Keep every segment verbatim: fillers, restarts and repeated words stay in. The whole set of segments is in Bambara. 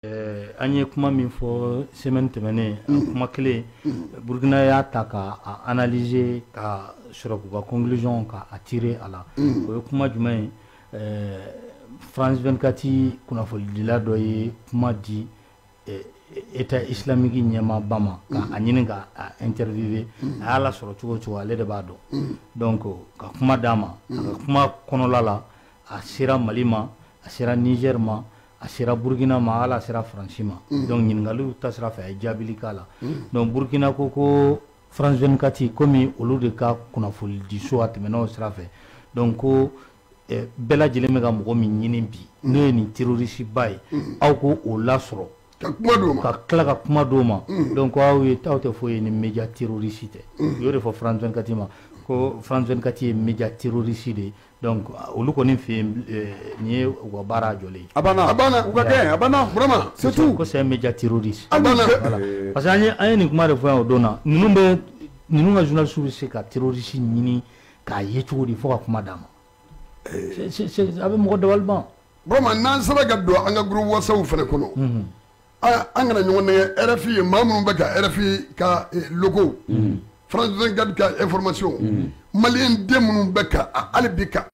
an ye kuma min fɔ semaine tɛmɛnen kuma kelen Burkina y'a ta ka analyser ka sɔrɔ k'u ka conclusion ka a tirer a la o ye kuma jumɛn ye France vingt-quatre kunnafonidila dɔ ye kuma di État islamique ɲɛmaaba ma ka a ɲini ka interviewer a y'a lasɔrɔ cogo cogo ale de b'a dɔn donc ka kuma d'a ma a ka kuma kɔnɔla la a sera Mali ma a sera Niger ma a sera Burkina ma ala sera France ma donc ɲininkaliw ta sira fɛ a ye jaabili k'a la donc Burkina ko ko France vingt-quatre komi olu de ka kunnafoni di so a tɛmɛna o sira fɛ donc ko bɛɛ lajɛlen bɛ ka mɔgɔ min ɲini bi n'o ye nin terroriste ba ye aw ko o lasɔrɔ ka tila ka kuma d'o ma donc aw ye aw tɛ foyi ye ni média terroriste tɛ u y'o de fɔ France vingt-quatre ma ko France vingt-quatre ye média terroriste de ye donc olu kɔni fɛ yen nin ye u ka baara jɔlen ye. a banna a banna u ka kɛ a banna vraiment c'est tout. ko c'est un média terroriste. a banna voilà parce que an ye an ye nin kuma de fɔ yan o don na ninnu bɛ ninnu ka journaliste bɛ se ka terroriste ɲini k'a ye cogo di fo ka kuma d'a ma. c'est c'est a bɛ mɔgɔ dabali ban. vraiment n'an sera ka don an ka groupe whatsapp fana kɔnɔ. an kana ɲɔgɔn nɛgɛ R F I ye maa minnu bɛ ka R F I ka logo. France vingt-quatre ka information. Malien den minnu bɛ ka hali bi ka.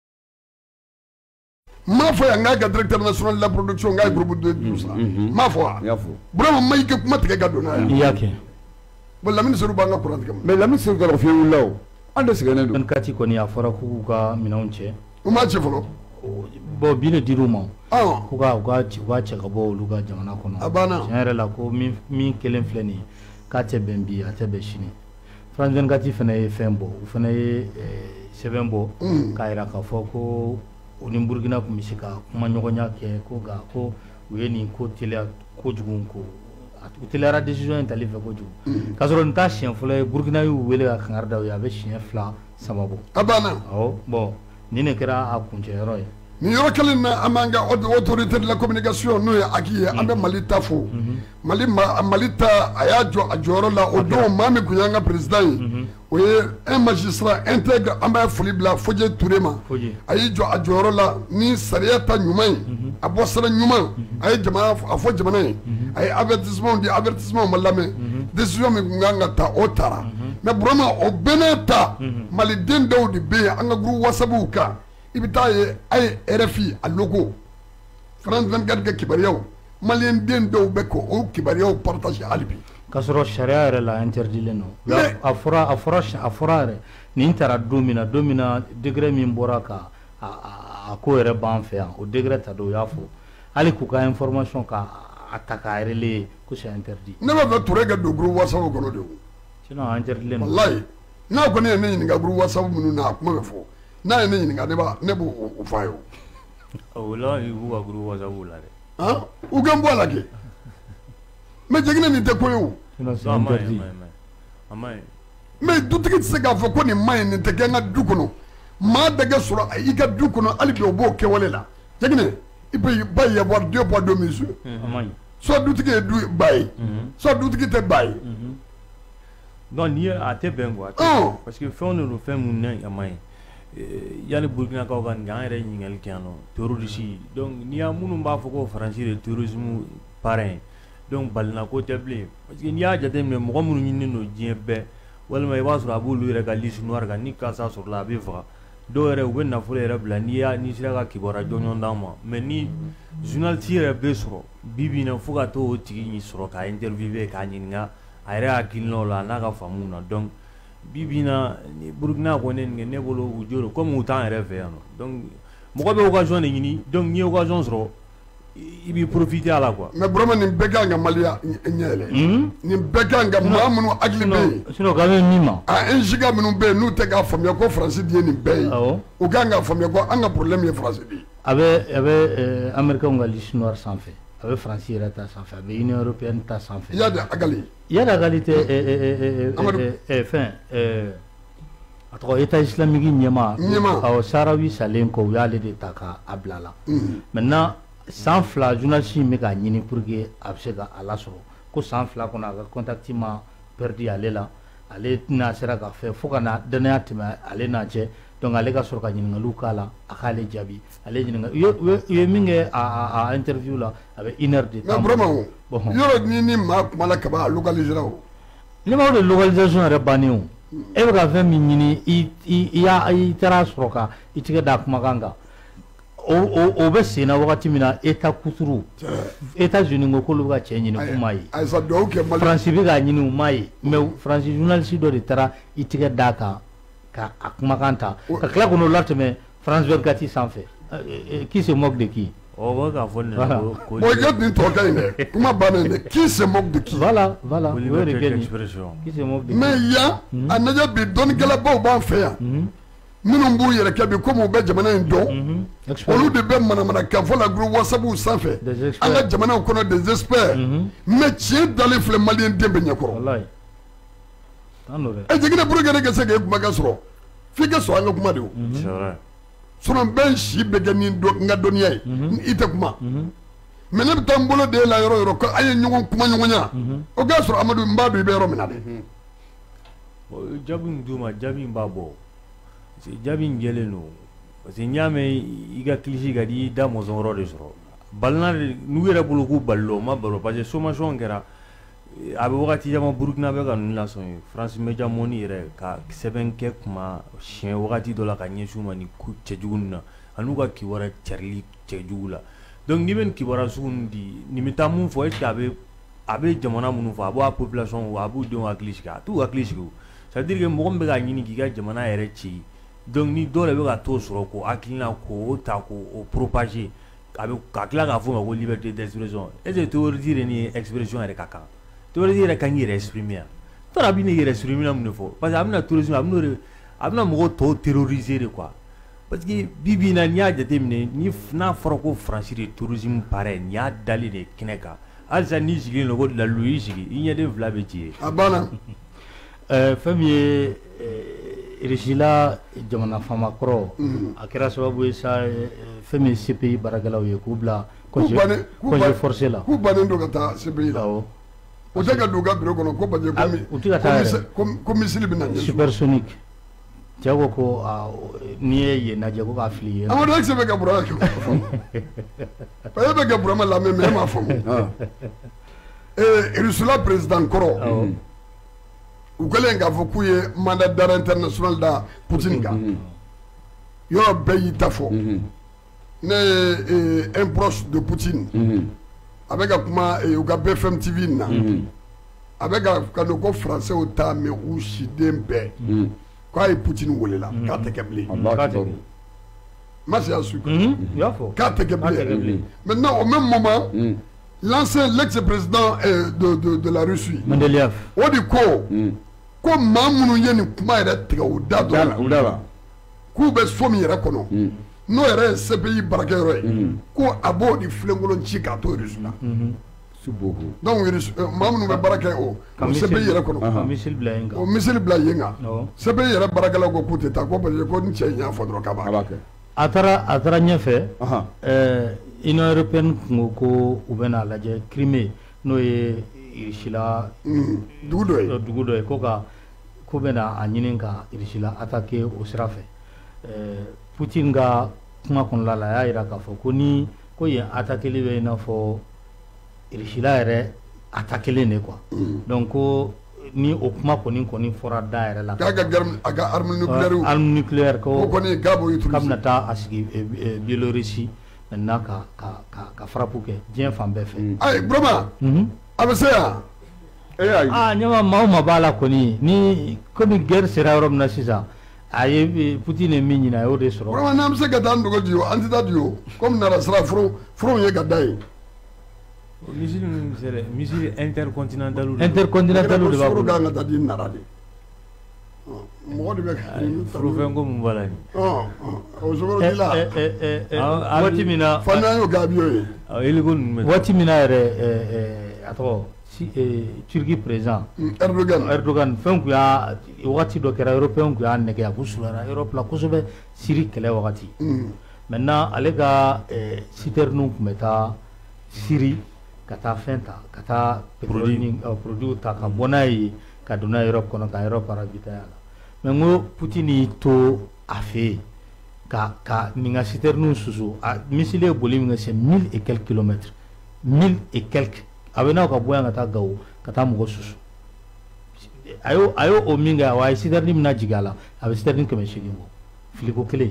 m'a fɔ yan n k'a ka directeur national de la production n k'a ye groupe de tout ça m'a fɔ wa Burama ma i ka kuma tigɛ ka don n'a ye. i y'a kɛ. bon Lamini Seydou b'an ka courant tigɛ ma. mais Lamini Seydou ka fiɲɛ wulila o an de sɛgɛnnen don. vingt-quatre kɔni a fɔra k'u ka minɛnw cɛ. u m'a cɛ fɔlɔ. bon bi de dir'u ma. ɔn k'u ka u ka u ka cɛ ka bɔ olu ka jamana kɔnɔ. a banna. tiɲɛ yɛrɛ la ko min min kelen filɛ nin ye k'a tɛ bɛn bi a tɛ bɛn sini. France vingt-quatre fana ye fɛn bɔ u fana ye sɛbɛn bɔ k'a jira k'a fɔ ko u ni Burkina tun bɛ se ka kuma ɲɔgɔnya kɛ ko nka ko u ye nin ko teliya kojugu ko u teliyara décision in tali fɛ kojugu k'a sɔrɔ nin t'a siɲɛ fɔlɔ ye Burkina y'u wele ka kangari da u ye a bɛ siɲɛ fila saba bɔ. a banna. awɔ bon nin de kɛra a kuncɛyɔrɔ ye. nin yɔrɔ kelen na an b'an ka autorité de la communication n'o ye Aki ye an bɛ Mali ta fo Mali Mali ta a y'a jɔ a jɔyɔrɔ la o don maa min tun y'an ka président ye o ye un magistrat intègre an bɛ foli bila Fodje Touré ma a y'i jɔ a jɔyɔrɔ la ni sariya ta ɲuman ye a bɔ sira ɲuman a ye jamana a fɔ jamana ye a ye avertissement di avertissement ma lamɛn décision min tun kan ka ta o taara mais Burama o bɛɛ n'a ta Maliden dɔw de bɛ yen an ka groupe whatsapp kan i bɛ taa ye a ye R F I a logo France vingt-quatre ka kibaruyaw Malien den dɔw bɛ ko o kibaruyaw partage hali bi. k'a sɔrɔ sariya yɛrɛ la interdilen don a fɔra a fɔra a fɔra yɛrɛ nin taara don min na don min na degré min bɔra ka a ko yɛrɛ b'an fɛ yan o degré ta don o y'a fɔ hali k'u ka information ka a ta k'a relayer ko c'est interdit. ne b'a fɛ Touré ka don groupe whatsapp kɔnɔ de o. sinon a interdilen don. walayi n'a kɔni ye ne ɲininka groupe whatsapp minnu na a kuma bɛ fɔ n'a ye ne ɲininka ne b'a ne b'o o f'a ye o. o la i b'u ka groupe whatsapp la dɛ. han u ka n bɔ a la kɛ mais jɛginɛ nin tɛ ko ye o. sinon c'est interdit. a ma ɲi. mais dutigi tɛ se k'a fɔ ko nin ma ɲi nin tɛ kɛ n ka du kɔnɔ maa bɛɛ ka sɔrɔ i ka du kɔnɔ hali bi o b'o kɛwale la jɛginɛ i peut pas y avoir deux poids deux mesures. a ma ɲi. soit dutigi ye du ba ye soit dutigi tɛ ba ye. donc n'i ye a tɛ bɛn quoi. parce que fɛnw de don fɛn minnu na a ma ɲi. yani Burkinakaw ka nin an yɛrɛ ɲininkali kɛ yan nɔ terroriste donc n'i y'a minnu b'a fɔ ko Faransi de terrorisme parrain donc balina ko tɛ bilen parce que n'i y'a jateminɛ mɔgɔ minnu ɲininen don diɲɛ bɛɛ walima i b'a sɔrɔ a b'olu yɛrɛ ka liste noire kan ni kasa sɔrɔla a bɛ faga dɔw yɛrɛ u bɛ nafolo yɛrɛ bila n'i y'a n'i sera ka kibaruya jɔnjɔn d'an ma mais ni journaliste yɛrɛ bɛ sɔrɔ bi bi in na fo ka t'o tigi sɔrɔ k'a interviewer k'a ɲininka a yɛrɛ hakilinaw la a n'a ka faamuw na donc bi bi in na Burkina kɔni nin kɛ ne bolo u jo comme u t'an yɛrɛ fɛ yan nɔ donc mɔgɔ bɛ occasion de ɲini donc n'i ye occasion sɔrɔ i b'i profiter a la quoi. mais Burama nin bɛɛ kan ka Maliya ɲɛ yɛlɛ nin bɛɛ kan ka maa minnu hakili bɛ yen sinon k'a bɛ min ma a injiga minnu bɛ yen n'u tɛ k'a faamuya ko Faransi de ye nin bɛɛ ye u kan k'a faamuya ko an ka problème ye Faransi de ye. a bɛ a bɛ Américains ka liste noire sanfɛ a bɛ Faransi yɛrɛ ta sanfɛ a bɛ Union européenne ta sanfɛ. i y'a di Agali. i y'a di Agali tɛ fɛn a tɔgɔ État islamique ɲɛma awɔ Sahraoui salen kɔ u y'ale de ta k'a bila la maintenant san fila journaliste in bɛ k'a ɲini pour que a bɛ se ka a lasɔrɔ ko san fila kɔnɔ a ka contact ma perdu ale la ale tɛna sera ka fɛn fo ka na danaya tɛmɛ ale n'a cɛ donc ale ka sɔrɔ ka ɲininkaliw k'a la a k'ale jaabi ale ɲininka u ye min kɛ a interview la a bɛ une heure de temps. mais vraiment yɔrɔ ni ni maa kuma la ka ban a localisera o. ne ma o de localisation yɛrɛ bannen o e bɛ ka fɛn min ɲini i i i taara sɔrɔ ka i tigɛ da kumakan kan o bɛ sen na wagati min na État kuturu États-Unis ko k'olu bɛ ka cɛ ɲini u m'a ye Faransi bɛ k'a ɲini u m'a ye mais Faransi journaliste dɔ de taara i tigɛ da kan ka a kumakan ta ka tila k'o latɛmɛ France vingt-quatre sanfɛ qui se moque de qui. o bɛ k'a fɔ nin na ko bon i ka nin tɔ ka ɲi dɛ kuma bannen dɛ qui se moque de qui. voilà voilà o de kɛ nin qui se moque de qui. mais yan a lajɛ bi dɔnnikɛlabaw b'an fɛ yan minnu b'u yɛrɛ kɛ bi komi u bɛ jamana in dɔn olu de bɛ manamana kan fɔ la groupe WhatsApp sanfɛ an ka jamanaw kɔnɔ des experts mais tiɲɛ dalen filɛ maliyɛn den bɛ ɲɛkɔrɔ ɛ jigin Burukina ka se k'e kumakan sɔrɔ f'i ka sɔn an ka kuma de o sinon bɛɛ si bɛ kɛ ni n ka dɔnniya ye i tɛ kuma mais ne bɛ taa n bolo de la yɔrɔ yɔrɔ ko an ye ɲɔgɔn kuma ɲɔgɔnya o k'a sɔrɔ Amadu n b'a dɔn i bɛ yɔrɔ min na dɛ. jaabi in d'u ma jaabi in b'a bɔ. jaabi in jɛlen don parce que n y'a mɛn i ka kilisi ka di i da mɔzɔn yɔrɔ de sɔrɔ balina de n'u yɛrɛ bolo k'u bali o ma balo parce que sommation kɛra a bɛ wagati caman Burukina bɛ ka ninnu lasɔn ye France Media Money yɛrɛ ka sɛbɛn kɛ kuma siɲɛ wagati dɔ la ka ɲɛsin u ma nin ko cɛjugu ninnu na ani u ka kibaruya carili cɛjugu la donc n'i bɛ nin kibaruya sugu ninnu di nin bɛ taa mun fɔ est ce que a bɛ a bɛ jamana minnu fɔ a b'a population a b'u denw hakili sigi a t'u hakili sigi o c'est à dire que mɔgɔ min bɛ k'a ɲini k'i ka jamana yɛrɛ ci. donc ni dɔw yɛrɛ bɛ ka t'o sɔrɔ k'o hakilina k'o ta k'o propager a bɛ ka tila k'a fɔ ma ko liberté d'expression est ce que terroriste yɛrɛ ni expression yɛrɛ ka kan terroriste yɛrɛ kan k'i yɛrɛ exprimer yan tɔrɔ a bɛ ne yɛrɛ exprimer na mun de fɔ parce que a bɛna terrorisme a bɛna a bɛna mɔgɔw tɔw terroriser de quoi parce que bi bi in na n'i y'a jateminɛ ni n'a fɔra ko Faransi de terrorisme pareil nin y'a dalen de kɛnɛ kan halisa n'i sigilen don ko Lalo y'i sigi i ɲɛden fila bɛ ci ye. a banna. fɛn min ye Irishila jamana fama kɔrɔ a kɛra sababu ye sa fɛn min C P I baarakɛlaw ye k'u bila congé forcé la k'u bannen don ka taa C P I la o tɛ ka don u ka bureau kɔnɔ ko parce que u tɛ ka taa yɛrɛ ko misiri bɛ na ɲɛsin supersonique cɛ ko ko n'i ye yen lajɛ ko k'a fili yen. Amadu Ekise bɛ ka Burama kɛ e bɛ ka Burama lamɛn mais e m'a faamu Irishila président kɔrɔ u kɛlen k'a fɔ k'u ye mandat d'arrêt international da Poutine kan yɔrɔ bɛɛ y'i ta fɔ ne ye un proche de Poutine a bɛ ka kuma u ka B F M T V na a bɛ ka don ko français ta mɛ u siden bɛɛ k'a ye Poutine welela k'a tɛ kɛ bilen Masiya su k'a tɛ kɛ bilen maintenant au même moment l'ancien l'ex-président de de de la Russie Mendeleev o de ko ko maa minnu ye nin kuma yɛrɛ tigɛ u da dɔrɔn la k'u bɛ so min yɛrɛ kɔnɔ n'o yɛrɛ ye C P I baarakɛyɔrɔ ye ko a b'o de filenkolon ci k'a to Russie la donc maa minnu bɛ baara kɛ o C P I yɛrɛ kɔnɔ o misiri bila yen kan C P I yɛrɛ baarakɛlaw ko k'u tɛ taa ko parce que ko ni cɛ in y'a fɔ dɔrɔn k'a b'a kɛ a taara a taara ɲɛfɛ Union européenne kun ko u bɛna lajɛ Crimée n'o ye Irishila dugu dɔ ye dugu dɔ ye ko ka ko bɛna a ɲini ka Irishila attaquer o sira fɛ Poutine ka kuma kɔnɔna la a y'a jira k'a fɔ ko ni ko yen attaqueli bɛ i n'a fɔ Irishila yɛrɛ attaquelen de quoi donc ko ni o kuma kɔni kɔni fɔra da yɛrɛ la k'a ka a ka arme nucléaire arme nucléaire ko kɔni k'a b'o utiliser k'a bɛna taa a sigi Biélorussie maintenant ka ka ka ka frappe kɛ diɲɛ fan bɛɛ fɛ. ayi Burama a bɛ se yan. aa ɲɛma maa o maa b'a la kɔni ni komi guerre sera yɔrɔ min na sisan a ye Poutine ye min ɲini a y'o de sɔrɔ. Burama n'an bɛ se ka taa n dogo di o an tɛ taa di o komi nara sira furu furu ye ka da ye. misiri ninnu sɛbɛn misiri intercontinental. intercontinental de b'a bolo. sukaro kan ka taa di nara de. mɔgɔ de bɛ ka furufɛn ko mun b'a la ni. o sukaro di la. waati min na. fana an y'o kɛ avion ye. yeliko ninnu bɛ. waati min na yɛrɛ a tɔgɔ Turki président. Erdogan. Erdogan fɛn kun y'a waati dɔ kɛra européen kun y'a nɛgɛ a ko sulayara Europe la kosɛbɛ Syrie kɛlɛ wagati. maintenant ale ka citernes kun bɛ taa Syrie ka taa fɛn ta ka taa pétrole ni produit ta ka bɔ n'a ye ka don n'a ye Europe kɔnɔ ka Europe ravitailler a la mais n ko Poutine y'i to a fait ka ka ninga citerne susu a misile boli mi c'est mille et quelques kilomètres mille et quelques abena ka boya ngata gawo kata mo susu ayo ayo o minga wa citerne mi na jigala a citerne ke me shigimo filigo kele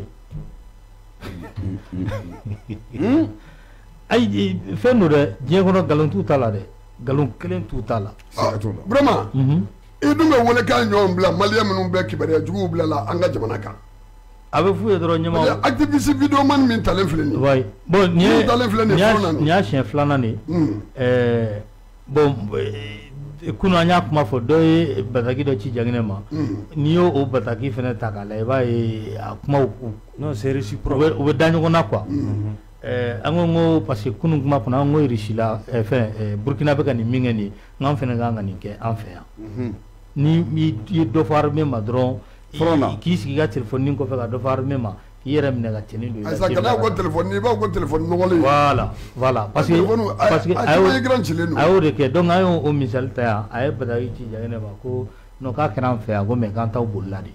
ay fenno de jegono galon tout ala de galon kelen tout ala vraiment e dum be wole kan ñoom bla malien mënu be kibare jugu bla la anga jamana kan abe fu e doro ñama activiste vidéo man min talen fleni way bon ni talen fleni ni ni a chien flana ni euh bon kuno anya kuma fo do e bataki do ci jangine ma ni yo o bataki fene takala e ba e kuma non c'est réciproque o be dañu ko na quoi euh ango ngo parce que kunu kuma kuna ngo irishila e fe Burkina be kan mi ngani ngam fene nga ngani ke en fait ni mi do far me madron ki sigi ga téléphone ko fe ga do far me ma yere mi ga teni do ay sa kana ko téléphone ni ba ko téléphone no wala voilà voilà parce que parce que ayo grand chileno ayo de ke donc ayo o misal ta ay bada yi ci jagene ba ko no ka kana fe go me kan taw bulladi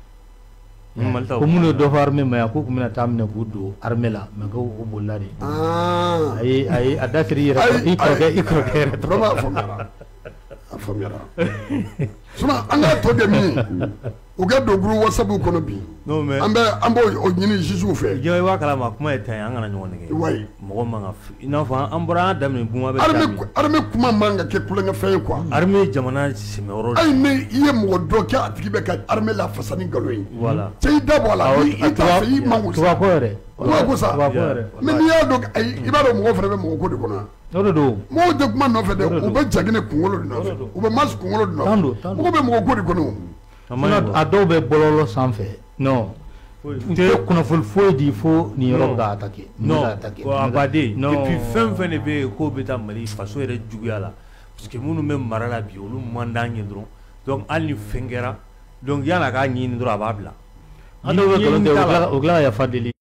ko mun do far me ma ko kuma tamne gudo armela me ko o bulladi ah ay ay adasri yere ko ko ko ko vraiment famara famara suma anga to de mi o ga do groupe WhatsApp ko no bi non mais ambe ambo o nyini jisu fe je wa kala ma kuma eta an ngana nyone ge way mo manga ina fa ambura damne buma be arme arme kuma manga ke kula nga fe quoi arme jamana sime oro ay me iye mo do ka atiki be ka arme la fasani galoyi voilà tay da wala i ta fi mangu to ko re to ko sa mais ni ya do ay ibaro mo fere be mo ko de kono no do mo de kuma no fe de o be jagine kungolo no fe o be mas kungolo no mo be mo ko de kono a dɔw bɛ bɔlɔlɔ sanfɛ non te kunnafoni foyi di fo ni yɔrɔ ka attaquer non abade depuis fɛn fɛn de bɛ ko bɛ taa Mali faso yɛrɛ juguya la parce que minnu bɛ mara la bi olu man d'an ye dɔrɔn donc hali ni fɛn kɛra donc yan'a k'a ɲɛɲini dɔrɔn a b'a bila a dɔw bɛ nkalon tigɛ o tila ka yafa deli